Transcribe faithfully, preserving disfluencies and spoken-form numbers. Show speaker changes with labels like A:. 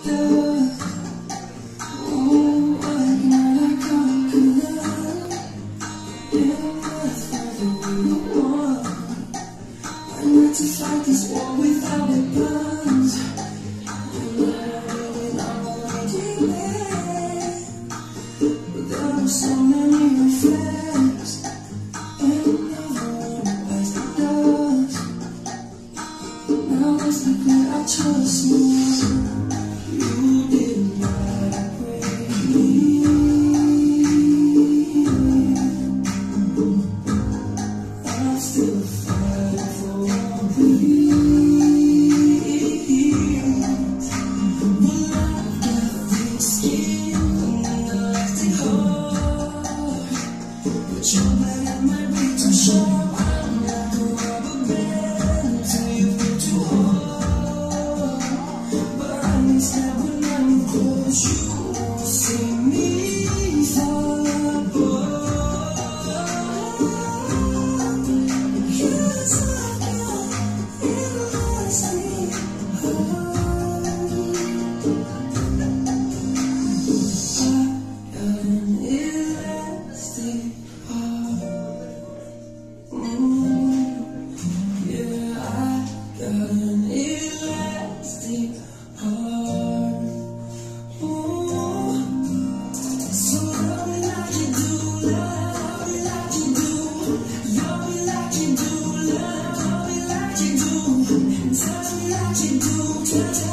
A: To fight this war without weapons, but there are so many reflects, and never one bites the dust. Now let's be clear, I trust you. You did not break me. I'm still fighting for Touch me like you do,